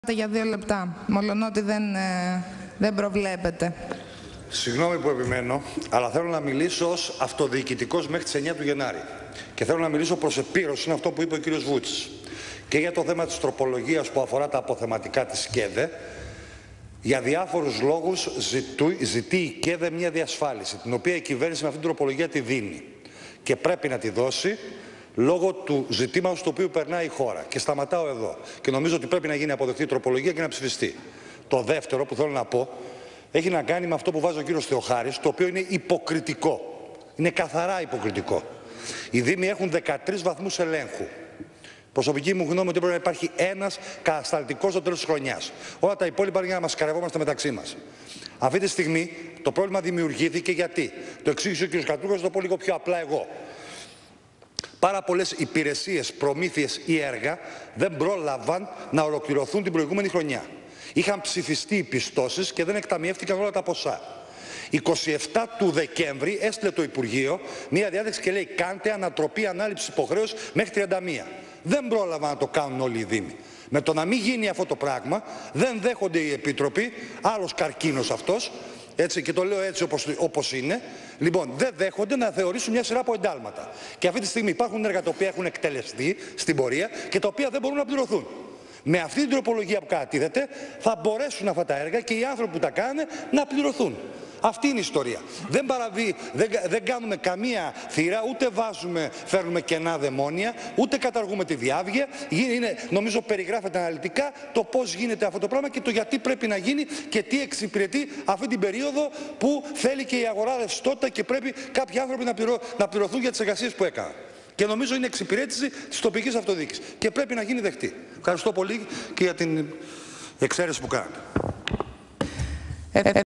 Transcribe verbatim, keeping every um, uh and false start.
Για δύο λεπτά, μολονότι δεν, ε, δεν προβλέπετε. Συγγνώμη που επιμένω, αλλά θέλω να μιλήσω ως αυτοδιοικητικός μέχρι τις εννιά του Γενάρη. Και θέλω να μιλήσω προς επίρρωση, είναι αυτό που είπε ο κύριος Βούτσης. Και για το θέμα της τροπολογίας που αφορά τα αποθεματικά της ΚΕΔΕ, για διάφορους λόγους ζητού, ζητεί η ΚΕΔΕ μια διασφάλιση, την οποία η κυβέρνηση με αυτήν την τροπολογία τη δίνει. Και πρέπει να τη δώσει λόγω του ζητήματος στο οποίο περνάει η χώρα. Και σταματάω εδώ. Και νομίζω ότι πρέπει να γίνει αποδεκτή η τροπολογία και να ψηφιστεί. Το δεύτερο που θέλω να πω έχει να κάνει με αυτό που βάζει ο κύριος Θεοχάρης, το οποίο είναι υποκριτικό. Είναι καθαρά υποκριτικό. Οι Δήμοι έχουν δεκατρείς βαθμούς ελέγχου. Προσωπική μου γνώμη ότι πρέπει να υπάρχει ένας κατασταλτικός στο τέλος της χρονιάς. Όλα τα υπόλοιπα είναι για να μας καρευόμαστε μεταξύ μας. Αυτή τη στιγμή το πρόβλημα δημιουργήθηκε γιατί. Το εξήγησε ο κ. Κατρούγκας, θα το πω λίγο πιο απλά εγώ. Πάρα πολλές υπηρεσίες, προμήθειες ή έργα δεν πρόλαβαν να ολοκληρωθούν την προηγούμενη χρονιά. Είχαν ψηφιστεί οι πιστώσεις και δεν εκταμιεύτηκαν όλα τα ποσά. είκοσι επτά του Δεκέμβρη έστειλε το Υπουργείο μία διάταξη και λέει: κάντε ανατροπή ανάληψης υποχρέωσης μέχρι τριάντα μία. Δεν πρόλαβαν να το κάνουν όλοι οι Δήμοι. Με το να μην γίνει αυτό το πράγμα, δεν δέχονται οι Επίτροποι, άλλος καρκίνος αυτός, έτσι, και το λέω έτσι όπως, όπως είναι, λοιπόν, δεν δέχονται να θεωρήσουν μια σειρά από εντάλματα. Και αυτή τη στιγμή υπάρχουν έργα τα οποία έχουν εκτελεστεί στην πορεία και τα οποία δεν μπορούν να πληρωθούν. Με αυτή την τροπολογία που κατατίθεται θα μπορέσουν αυτά τα έργα και οι άνθρωποι που τα κάνουν να πληρωθούν. Αυτή είναι η ιστορία. Δεν, παραβεί, δεν, δεν κάνουμε καμία θύρα, ούτε βάζουμε, φέρνουμε κενά δαιμόνια, ούτε καταργούμε τη διάβγεια. Είναι, νομίζω περιγράφεται αναλυτικά το πώς γίνεται αυτό το πράγμα και το γιατί πρέπει να γίνει και τι εξυπηρετεί αυτή την περίοδο που θέλει και η αγορά ρευστότητα και πρέπει κάποιοι άνθρωποι να, πληρω, να πληρωθούν για τις εργασίες που έκαναν. Και νομίζω είναι εξυπηρέτηση της τοπικής αυτοδιοίκησης. Και πρέπει να γίνει δεκτή. Ευχαριστώ πολύ και για την εξαίρεση που κάνατε.